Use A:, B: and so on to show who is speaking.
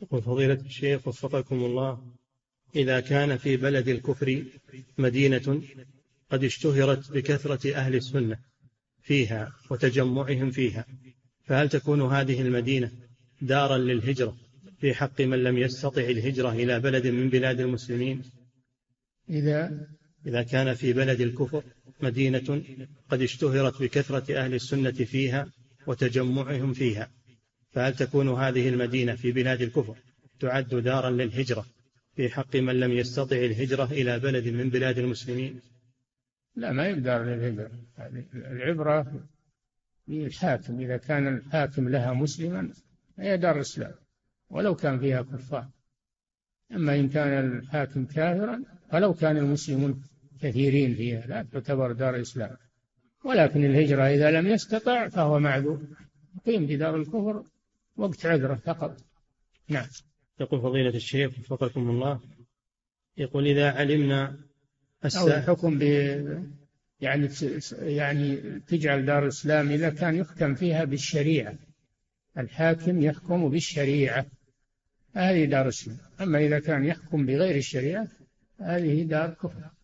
A: يقول فضيلة الشيخ وفقكم الله: إذا كان في بلد الكفر مدينة قد اشتهرت بكثرة أهل السنة فيها وتجمعهم فيها، فهل تكون هذه المدينة دارا للهجرة في حق من لم يستطع الهجرة إلى بلد من بلاد المسلمين؟ إذا كان في بلد الكفر مدينة قد اشتهرت بكثرة أهل السنة فيها وتجمعهم فيها، فهل تكون هذه المدينة في بلاد الكفر تعد دارا للهجرة في حق من لم يستطع الهجرة إلى بلد من بلاد المسلمين؟
B: لا، ما يقدر للهجرة. العبرة بالحاكم، إذا كان الحاكم لها مسلما هي دار الإسلام ولو كان فيها كفار. أما إن كان الحاكم كافرا فلو كان المسلمون كثيرين فيها لا تعتبر دار الإسلام. ولكن الهجرة إذا لم يستطع فهو معذور، يقيم في دار الكفر وقت عذره فقط. نعم.
A: يقول فضيلة الشيخ وفقكم الله: يقول إذا علمنا
B: أو الحكم يعني تجعل دار الإسلام إذا كان يحكم فيها بالشريعة، الحاكم يحكم بالشريعة، هذه دار الإسلام. أما إذا كان يحكم بغير الشريعة هذه دار كفر.